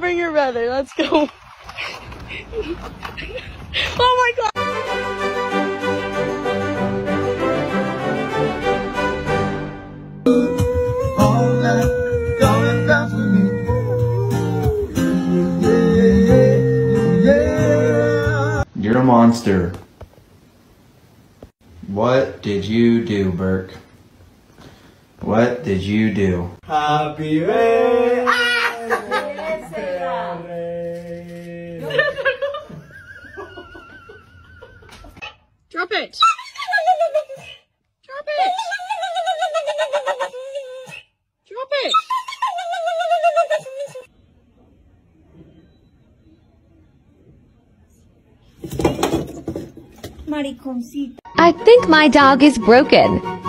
bring your brother. Let's go. Oh my god. All night, going dance with me. Yeah. You're a monster. What did you do, Burke? What did you do? Happy birthday. Drop it. Drop it. Drop it. I think my dog is broken.